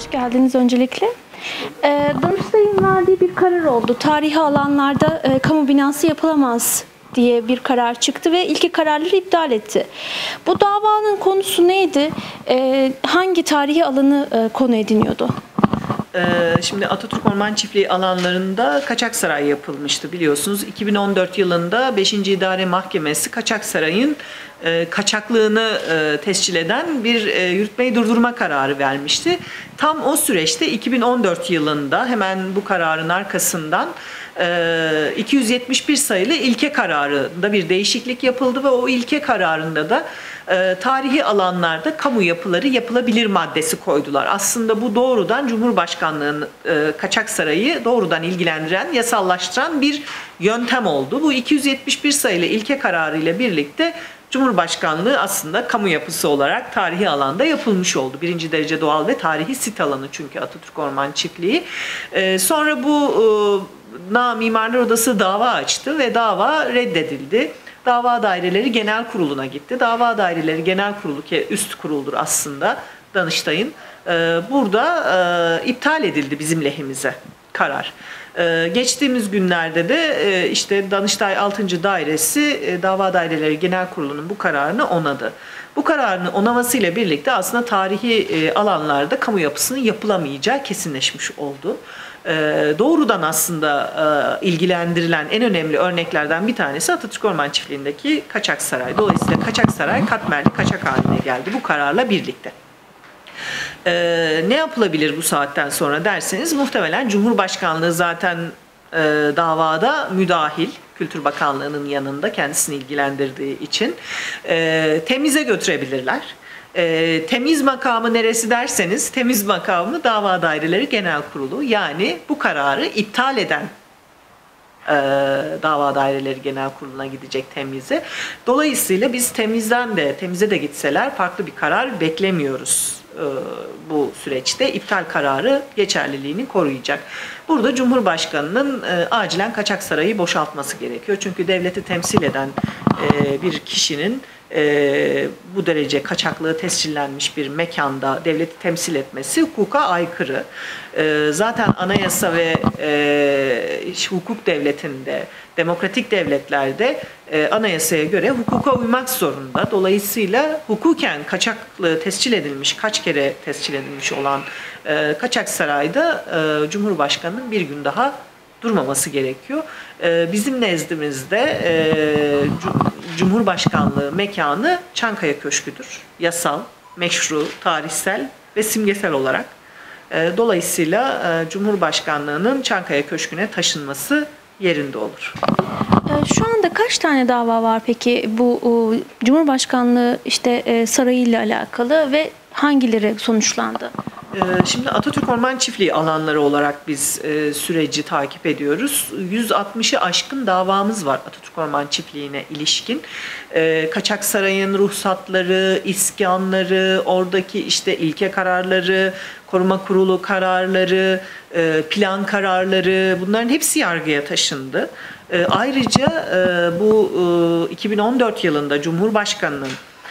Hoş geldiniz öncelikle. Danıştay'ın verdiği bir karar oldu. Tarihi alanlarda kamu binası yapılamaz diye bir karar çıktı ve ilki kararları iptal etti. Bu davanın konusu neydi? Hangi tarihi alanı konu ediniyordu? Şimdi Atatürk Orman Çiftliği alanlarında Kaçaksaray yapılmıştı biliyorsunuz. 2014 yılında 5. İdare Mahkemesi Kaçaksaray'ın kaçaklığını tescil eden bir yürütmeyi durdurma kararı vermişti. Tam o süreçte 2014 yılında hemen bu kararın arkasından 271 sayılı ilke kararında bir değişiklik yapıldı ve o ilke kararında da tarihi alanlarda kamu yapıları yapılabilir maddesi koydular. Aslında bu doğrudan Cumhurbaşkanlığı'nın Kaçaksaray'ı doğrudan ilgilendiren, yasallaştıran bir yöntem oldu. Bu 271 sayılı ilke kararı ile birlikte Cumhurbaşkanlığı aslında kamu yapısı olarak tarihi alanda yapılmış oldu. Birinci derece doğal ve tarihi sit alanı çünkü Atatürk Orman Çiftliği. Sonra bu Mimarlar Odası dava açtı ve dava reddedildi. Dava Daireleri Genel Kurulu'na gitti. Dava Daireleri Genel Kurulu ki üst kuruldur aslında Danıştay'ın. Burada iptal edildi bizim lehimize karar. Geçtiğimiz günlerde de işte Danıştay 6. Dairesi Dava Daireleri Genel Kurulu'nun bu kararını onadı. Bu kararını onamasıyla birlikte aslında tarihi alanlarda kamu yapısının yapılamayacağı kesinleşmiş oldu. Doğrudan aslında ilgilendirilen en önemli örneklerden bir tanesi Atatürk Orman Çiftliği'ndeki Kaçaksaray. Dolayısıyla Kaçaksaray katmerli kaçak haline geldi bu kararla birlikte. Ne yapılabilir bu saatten sonra derseniz muhtemelen Cumhurbaşkanlığı zaten davada müdahil. Kültür Bakanlığı'nın yanında kendisini ilgilendirdiği için temize götürebilirler. Temiz makamı neresi derseniz temiz makamı Dava Daireleri Genel Kurulu yani bu kararı iptal eden Dava Daireleri Genel Kurulu'na gidecek temize. Dolayısıyla biz temize de gitseler farklı bir karar beklemiyoruz. Bu süreçte iptal kararı geçerliliğini koruyacak. Burada Cumhurbaşkanı'nın acilen Kaçaksaray'ı boşaltması gerekiyor. Çünkü devleti temsil eden bir kişinin bu derece kaçaklığı tescillenmiş bir mekanda devleti temsil etmesi hukuka aykırı. Zaten anayasa ve hukuk devletinde, demokratik devletlerde anayasaya göre hukuka uymak zorunda. Dolayısıyla hukuken kaçaklığı tescil edilmiş, kaç kere tescil edilmiş olan Kaçaksaray'da Cumhurbaşkanı'nın bir gün daha durmaması gerekiyor. Bizim nezdimizde Cumhurbaşkanlığı mekanı Çankaya Köşkü'dür. Yasal, meşru, tarihsel ve simgesel olarak. Dolayısıyla Cumhurbaşkanlığı'nın Çankaya Köşkü'ne taşınması yerinde olur. Şu anda kaç tane dava var peki bu Cumhurbaşkanlığı sarayıyla alakalı ve hangileri sonuçlandı? Şimdi Atatürk Orman Çiftliği alanları olarak biz süreci takip ediyoruz. 160'ı aşkın davamız var Atatürk Orman Çiftliği'ne ilişkin. Kaçaksaray'ın ruhsatları, iskanları, oradaki ilke kararları, koruma kurulu kararları, plan kararları bunların hepsi yargıya taşındı. Ayrıca bu 2014 yılında Cumhurbaşkanı'nın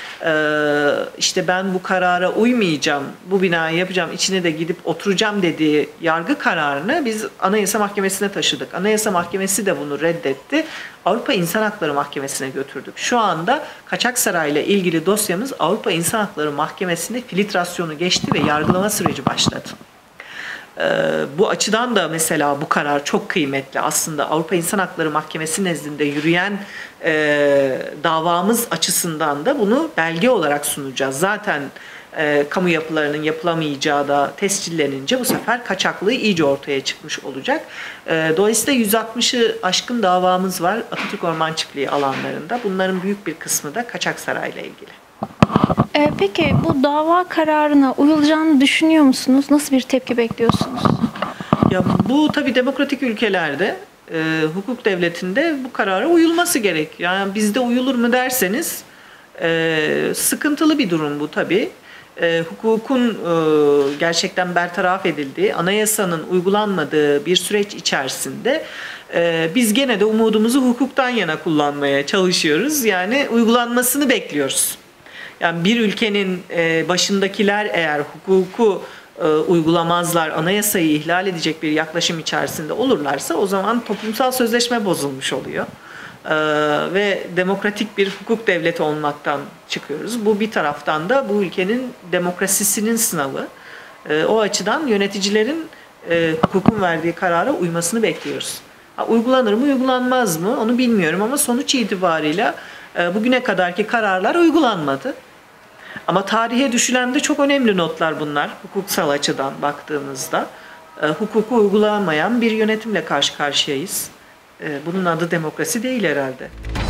ben bu karara uymayacağım, bu binayı yapacağım, içine de gidip oturacağım dediği yargı kararını biz Anayasa Mahkemesi'ne taşıdık. Anayasa Mahkemesi de bunu reddetti. Avrupa İnsan Hakları Mahkemesi'ne götürdük. Şu anda Kaçaksaray'la ilgili dosyamız Avrupa İnsan Hakları Mahkemesi'nde filtrasyonu geçti ve yargılama süreci başladı. Bu açıdan da mesela bu karar çok kıymetli. Aslında Avrupa İnsan Hakları Mahkemesi nezdinde yürüyen davamız açısından da bunu belge olarak sunacağız. Zaten kamu yapılarının yapılamayacağı da tescillenince bu sefer kaçaklığı iyice ortaya çıkmış olacak. Dolayısıyla 160'ı aşkın davamız var Atatürk Orman Çiftliği alanlarında. Bunların büyük bir kısmı da Kaçaksaray'la ilgili. Peki bu dava kararına uyulacağını düşünüyor musunuz? Nasıl bir tepki bekliyorsunuz? Ya bu tabii demokratik ülkelerde, hukuk devletinde bu karara uyulması gerek. Yani bizde uyulur mu derseniz sıkıntılı bir durum bu tabii. Hukukun gerçekten bertaraf edildiği, anayasanın uygulanmadığı bir süreç içerisinde biz gene de umudumuzu hukuktan yana kullanmaya çalışıyoruz. Yani uygulanmasını bekliyoruz. Yani bir ülkenin başındakiler eğer hukuku uygulamazlar, anayasayı ihlal edecek bir yaklaşım içerisinde olurlarsa o zaman toplumsal sözleşme bozulmuş oluyor. Ve demokratik bir hukuk devleti olmaktan çıkıyoruz. Bu bir taraftan da bu ülkenin demokrasisinin sınavı. O açıdan yöneticilerin hukukun verdiği karara uymasını bekliyoruz. Uygulanır mı, uygulanmaz mı onu bilmiyorum ama sonuç itibariyle bugüne kadarki kararlar uygulanmadı. Ama tarihe düşülen de çok önemli notlar bunlar hukuksal açıdan baktığımızda. Hukuku uygulamayan bir yönetimle karşı karşıyayız. Bunun adı demokrasi değil herhalde.